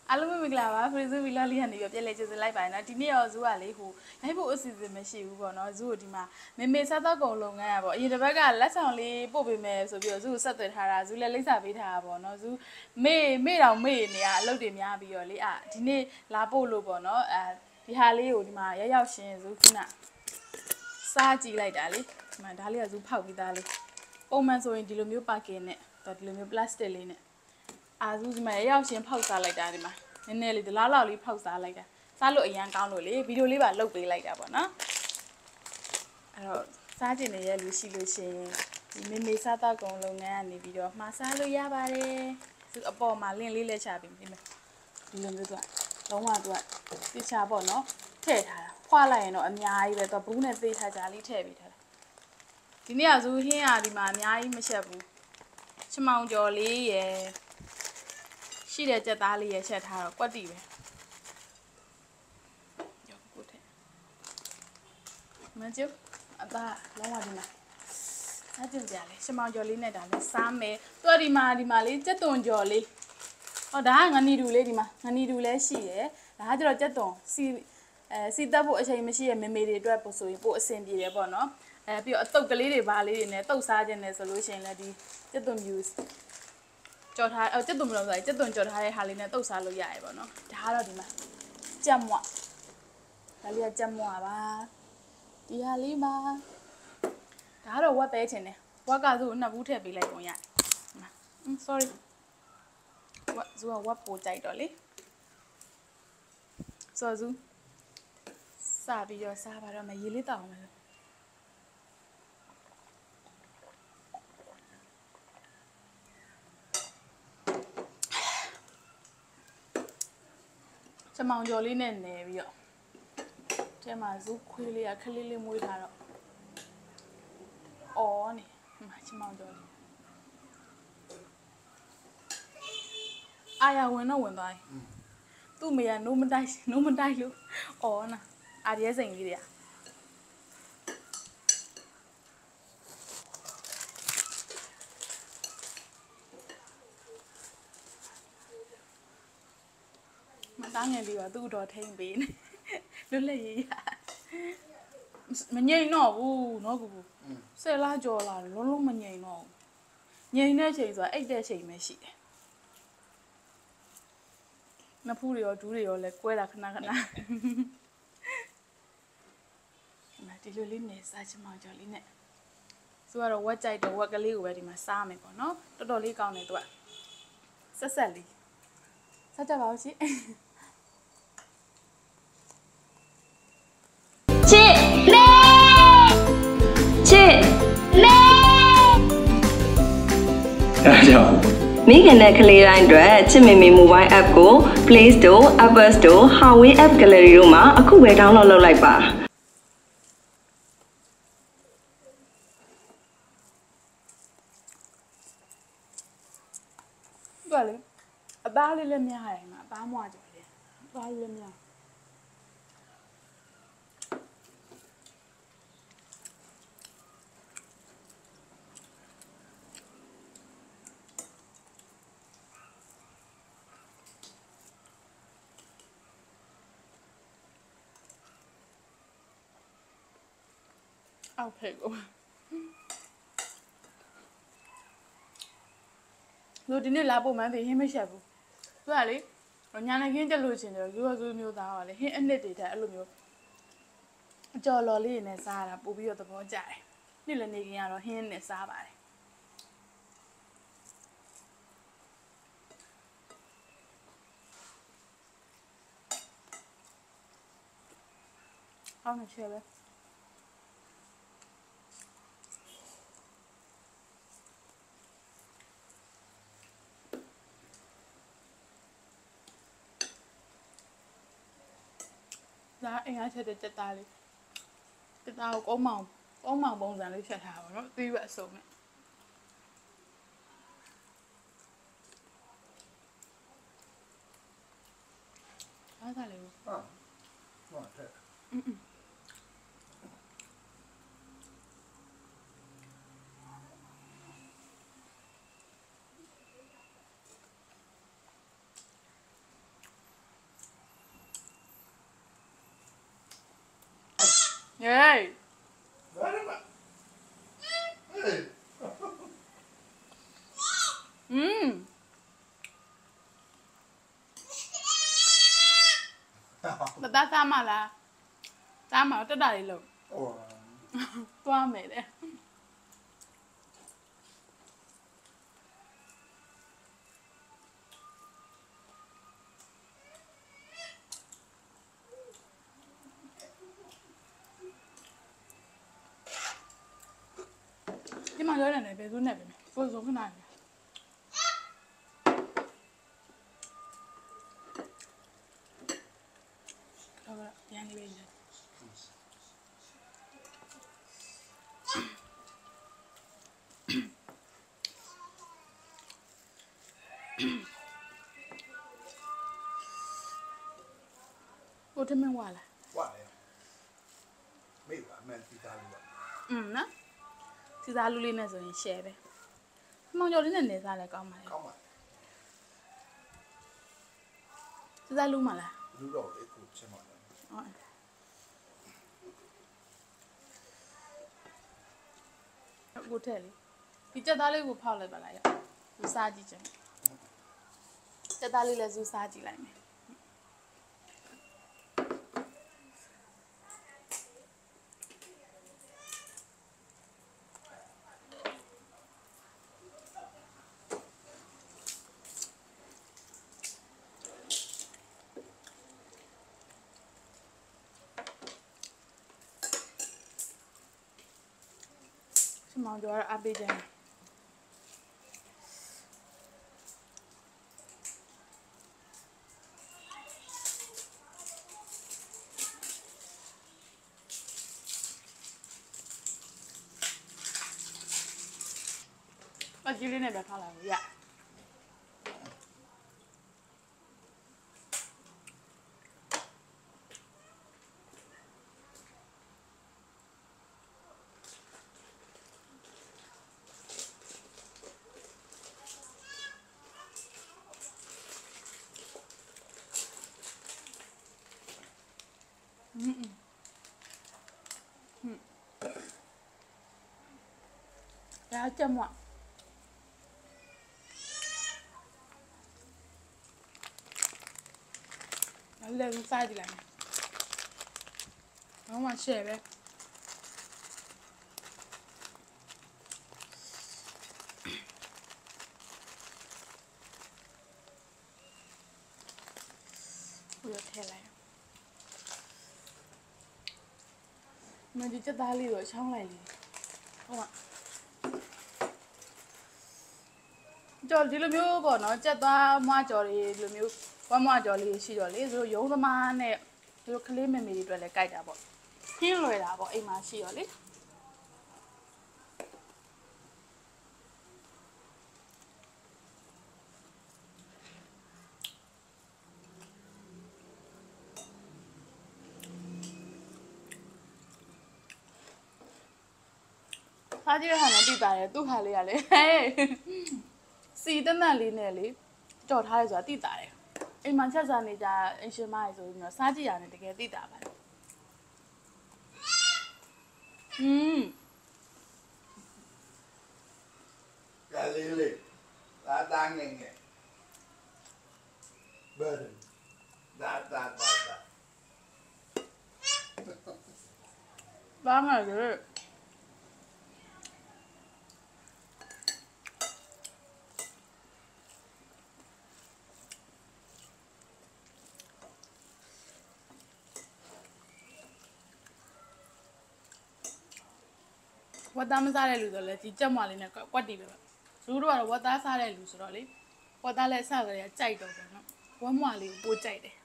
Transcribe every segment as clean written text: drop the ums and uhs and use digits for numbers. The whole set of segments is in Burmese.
အားလုံးမင်္ဂလာပါဖရီဇူဗီလာလေးကနေပြည့်လဲကျေးဇူးလိုက်ပါတယ်နော်ဒီနေ့ရောဇူးကလေဟိုလိုက်ဖို့အစီအစဉ်မရှိဘူးပေါ့နော်ဇူးကိုဒီမှာမေစားတော့ကုန်လုပ်ငန်းရပေါ့အရင်တစ်ပတ်ကလက်ဆောင်လေးပို့ပေးမယ်ဆိုပြီးတော့ဇူးကိုဆက်သွယ်ထားတာဇူးလည်းလိပ်စာပေးထားတာပေါ့နော်ဇူးမေတော်မေနေရအလုပ်တွေများပြီးတော့လေဒီနေ့လာပို့လို့ပေါ့နော်ဒီဟာလေးကိုဒီမှာရောက်ရှင်ဇူးခုနစားကြည့်လိုက်တာလေဒီမှာဒါလေးကဇူးဖောက်ပြီးသားလေးပုံမှန်ဆိုရင်ဒီလိုမျိုးပါကင်နဲ့ဒီလိုမျိုးပလတ်စတစ်လေးနဲ့ဇူးဒီမှာရောက်ရှင်ဖောက်စားလိုက်တာဒီမှာနည်းနည်းလေးဒီလောက်လေးဖောက်စားလိုက်တာစားလို့အရန်ကောင်းလို့လေဗီဒီယိုလေးပါလုတ်ပေးလိုက်တာပေါ့နော်အဲ့တော့စားကျင်နေတဲ့လူရှိလို့ရှင်ဒီမေစားတော့ကုန်လုပ်ငန်းကနေပြီးတော့မှာစားလို့ရပါတယ်သူအပေါ်မှာလင့်လေးလက်ချပြီးဒီလိုမျိုးသူကလုံးဝသူကတိချာပေါ့နော်ထည့်ထားတာဖွာလိုက်ရင်တော့အများကြီးပဲသူဘူးနဲ့သေးထားကြလေးထည့်ပြီးထားတာဒီနေ့ကဇူးဟင်းဒီမှာအများကြီးမချက်ဘူးချမောင်ကျော်လေးရယ်ရှိတဲ့ကြက်သားလေးရချက်ထားတော့ကွက်တီပဲရောက်ကိုထဲမကျုပ်အသားလုံးဝဒီမှာစားကြည့်ကြလေရှမောင်ကျော်လေးနဲ့ဒါလည်းစားမယ်သူကဒီမှာလေးကြက်သွန်ကျော်လေးဟောဒါကငနီတူလေးဒီမှာငနီတူလည်းရှိရယ်ဒါကကျတော့ကြက်သွန်စီတက်ဖို့အချိန်မရှိရဲ့မေတွေအတွက်ပို့ဆိုရင်ပို့အဆင်ပြေတယ်ပေါ့နော်ပြီးတော့အတုပ်ကလေးတွေပါလေးတွေနဲ့တုပ်စားခြင်းနဲ့ဆိုလို့ရှိရင်လည်းဒီကြက်သွန်မြူကြော်ထားကြက်သွန်မလို့ဆိုကြက်သွန်ကြော်ထားတဲ့ဟာလေးနဲ့တုပ်စားလို့ရရပေါ့နော်ဒါကတော့ဒီမှာကြက်မွဒါလေးကကြက်မွပါဒီဟာလေးပါဒါကတော့ဝက်ပဲချင်တယ်ဝက်ကသူ့ကိုနှစ်ဘူးထည့်ပေးလိုက်ပုံရတယ်sorry ဝက်ဇူကဝက်ပိုကြိုက်တော့လေဆိုဇူစားပြီးတော့စားပါတော့မရေလေးတောက်အောင်မယ်ချမောင်ကျော်လေးနဲ့နယ်ပြီးတော့ထဲမှာဇူးခွေးလေးကခလေးလေးမွေးထားတော့အော်နေချမောင်ကျော်လေးအာရဝင်တော့ဝင်သွားပြီသူ့မေကနိုးမတိုက်လို့အော်နာအာရဲစိန်လေးတွေကတားငယ်လေးကသူ့တော်ထိန်ပေးနေလွတ်လပ်ရေးရမငြိမ်တော့ဘူးနော်ကူ10လကျော်လာလုံးလုံးမငြိမ်တော့ဘူးငြိမ်တဲ့ချိန်ဆိုတာအိတ်တဲ့ချိန်ပဲရှိတယ်နဖူးတွေရောဒူးတွေရောလဲကွဲတာခဏဒီလိုလေးနဲ့စားချင်မှကြော်လေးနဲ့သူကတော့ဝက်ကြိုက်တော့ဝက်ကလေးကိုပဲဒီမှာစားမယ်ပေါ့နော်တော်တော်လေးကောင်းတယ်သူကဆက်လေးစားကြပါဦးရှင်မိခင်နဲ့ကလေးတိုင်းအတွက်ချစ်မေမေ Mobile App ကို Play Store, Apple Store, Huawei App Gallery တို့မှာအခုပဲ download လုပ်လိုက်ပါဘာလဲအသားလေးလည်းများရတယ်မှာအသားမွားကြတယ်အသားလေးလည်းများအောက်ဖက်ကိုလူဒီနေ့လာဖို့မှန်းသိဟင်းမရှက်ဘူးသူကလေညာနေခင်းတက်လို့ရှင်တယ်သူကသူမျိုးသားပါလေဟင်းအနှစ်တွေတက်အဲ့လိုမျိုးအကြော်လော်လေးနဲ့စားတာပို့ပြီးတော့သဘောကျတယ်နေ့လည်းနေခင်းကတော့ဟင်းနဲ့စားပါတယ်ကောင်းနေချေပဲဒါအင်အားချက်တဲ့တက်သားလေးတက်သားကိုကုန်းမောင်ပုံစံလေးချက်ထားပါတော့ပြီးရအစုံနဲ့ဘာသာလဲဟုတ်တယ်ตาตามมาละตามมาจะได้เลยโอ้ตัวเมย์เลยที่มาเยอะไหนไปรู้ไหนไปไหมฟูสูงขนาดไหนเอาละยังไงเลย โอ้ทำไมว่าล่ะว่าเลยไม่หวานแม่ที่ตาลูกนะစီစားလူလေးနဲ့ဆိုရင် share ပဲမောင်ကျော်လေးနဲ့နေစားလဲကောင်းပါလေเข้ามาစီစားလူမလားรู้เราเลยกูใช่ไหมဟုတ်ကိုထက်လေဒီကြက်သားလေးကိုဖောက်လိုက်ပါလားရဇူစားကြည့်ချင်ကြက်သားလေးလည်းဇူစားကြည့်လိုက်မယ်မောင်ကျော်ကတော့အပေးချင်တယ်အကြီးလေးနဲ့ပဲထားလိုက်ဘူးရဒါကြက်မွလည်းဇူစားကြည့်လိုက်မယ်ဘာမှ share ပဲဘယ်လိုထည့်လိုက်မဒီချက်သားလေးကိုချောင်းလိုက်လေဟုတ်ပါကြော်ဒီလိုမျိုးပေါ့နော်ချက်သားမွားကြော်လေးဒီလိုမျိုးဝမ်းမွားကြော်လေးရှိတော့လေဆိုရုံးသမားနဲ့ဒီလိုကလေးမေမေတွေအတွက်လည်းကြိုက်တာပေါ့ခင်းလွယ်တာပေါ့အိမ်မှာရှိရောလေစားကြည့်ရတာနဲ့တိတာတယ်သူ့ခါလေးကလေဟဲ့စီတနက်လေးနဲ့လေကြော်ထားရဲဆိုတာတိတာတယ်အိမ်မှာချက်စားနေကြအင်ရှင်မရေဆိုပြီးတော့စားကြည့်ရတယ်တကယ်တိတာပါกะเลยเลยตาตาเงี้ยเบิร์ดตาบ้างอะเลย ဝတ်သားမစားတဲ့လူဆိုလည်းဒီကြက်မွားလေးနဲ့ကွက်တီပဲဇူးတို့ကတော့ဝတ်သားစားတဲ့လူဆိုတော့လေဝတ်သားလည်းစားကြရကြိုက်တော့ပေါ့နော်ဝတ်မွားလေးကိုပိုးကြိုက်တယ်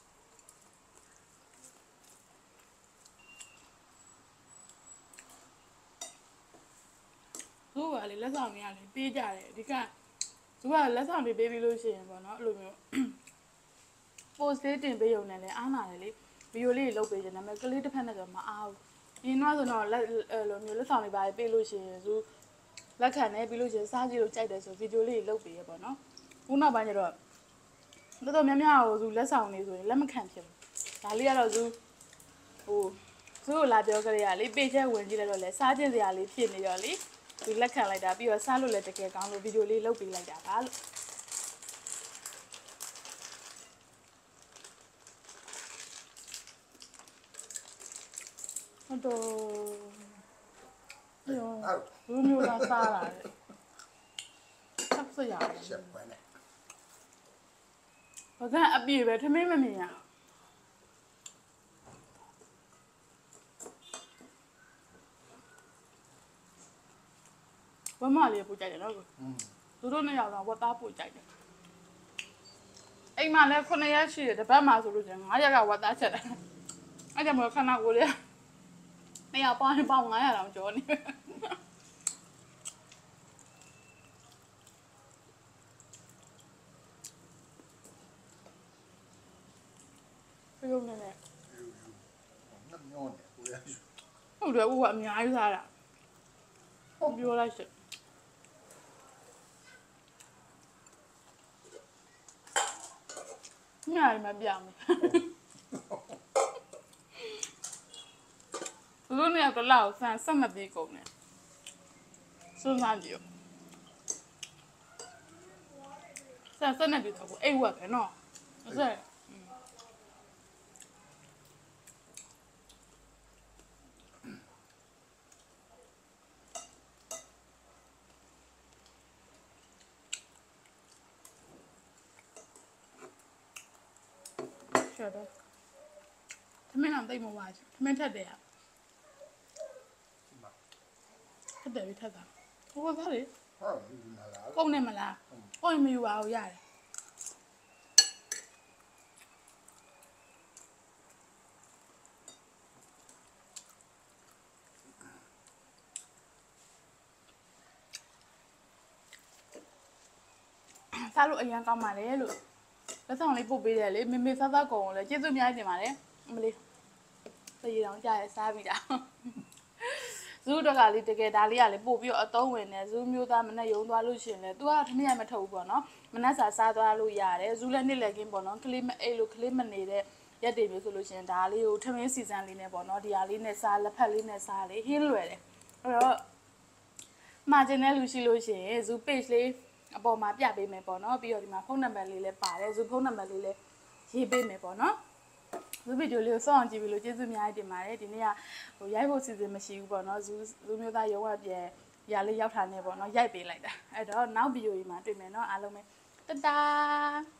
ဇူးကလေလက်ဆောင်ကြီးကလေပေးကြတယ်အဓိကဇူးကလက်ဆောင်တွေပေးပြီးလို့ရှိရင်ပေါ့နော်အဲ့လိုမျိုး post လေးတင်ပေးရုံနဲ့လည်းအားနာတယ်လေဗီဒီယိုလေးတွေလုပ်ပေးချင်တယ်ဒါပေမဲ့ကလေးတစ်ဖက်နဲ့ဆိုမအားဘူးဒီတော့ဆိုတော့လိုမျိုးလက်ဆောင်တွေပါပေးလို့ရှိရင်ဇူးလက်ခံနေပြီးလို့ရှိရင်စားကြည့်လို့ကြိုက်တယ်ဆိုဗီဒီယိုလေးတွေလုပ်ပေးရပေါ့နော်ခုနောက်ပိုင်းကျတော့တော်တော်များများကိုဇူးလက်ဆောင်နေဆိုရင်လက်မခံဖြစ်ဘူးဒါလေးကတော့ဇူးဇူးကိုလာပြောကြရလေပေးချက်ဝင်ကြည့်လိုက်တော့လေစားကျင်စရာလေးဖြစ်နေတော့လေဇူးလက်ခံလိုက်တာပြီးတော့စားလို့လည်းတကယ်ကောင်းလို့ဗီဒီယိုလေးလုပ်ပေးလိုက်တာပါလို့တော့ရောဟုတ်လူမျိုးသားစားလာတယ်ဆက်စရအောင်ချက်ပဲနဲ့ဘာကအပြည့်ပဲထမင်းမမြင်ရဘာမှလေးပူကြိုက်တယ်နော်သူတို့နှစ်ယောက်တော့ဝတ်သားပူကြိုက်တယ်အိမ်မှာလည်း9ရက်ရှိတယ်တစ်ပတ်မှဆိုလို့ချင်း9ရက်ကဝတ်သားချက်တယ်အဲ့ကြောင့်မလို့ခဏကိုလေးနှစ်ယောက်ပေါင်း900တောင်ကျော်နေပြုံးနေတယ်ငတ်ညောနေကိုရရှိဟုတ်တယ်ဦးကအများကြီးစားတာဟုတ်ပြောလိုက်စညာရီမပြောင်းဘူးလူနေတော့လောက်ဆန်ဆက်မပြေကုန်နဲ့စွန်းစားကြည့်ဆန်ဆက်နေပြီတော့အိတ်ဝက်ပဲနော်ဟုတ်ကဲ့ရှေ့တော့သမင်းအောင်တိတ်မဝါချသမင်းထက်တယ်ရထက်တယ်ပြီထက်တာဟိုသားလေဟုတ်ဒီမှာလားပုံနေမလားပုံမယူပါဘူးရတယ်စားလို့အရင်ကောင်းပါလေလို့လက်ဆောင်လေးပို့ပေးတယ်လေမေမေစားစားကုန်လေကျေးဇူးအများကြီးတင်ပါတယ်အမလေးသေးတောင်ကြားရစားပြီးတာဇူးတော့ကလေးတကယ်ဒါလေးကလေပို့ပြီးတော့အသုံးဝင်နေဇူးမျိုးသားမနဲ့ယုံသွားလို့ရှင်လေသူကထမင်းရမထုတ်ဘူးပေါ့နော်မနဲ့စားသွားလို့ရတယ်ဇူးလည်းနှစ်လက်ကင်းပေါ့နော်ကလေးမအိတ်လို့ကလေးမနေတဲ့ရက်တွေမျိုးဆိုလို့ရှင်ဒါလေးကိုထမင်းစီစံလေးနဲ့ပေါ့နော်ဒီဟာလေးနဲ့စားလက်ဖက်လေးနဲ့စားလေဟင်းလွယ်တယ်အဲ့တော့မှာကျင်တဲ့လူရှိလို့ရှင်ဇူး page လေးအပေါ်မှာပြပေးမယ်ပေါ့နော်ပြီးတော့ဒီမှာဖုန်းနံပါတ်လေးလည်းပါတယ်ဇူဖုန်းနံပါတ်လေးလည်းရေးပေးမယ်ပေါ့နော်ဇူဗီဒီယိုလေးကိုစောင့်အောင်ကြည့်ပြီးလို့ကျေးဇူးအများကြီးတင်ပါတယ်ဒီနေ့ကရိုက်ဖို့စီစဉ်မရှိဘူးပေါ့နော်ဇူမျိုးသားရုံးဝပြန်ရာလေးရောက်ထားနေပေါ့နော်ရိုက်ပေးလိုက်တာအဲ့တော့နောက်ဗီဒီယိုကြီးမှာတွေ့မယ်နော်အားလုံးပဲတတား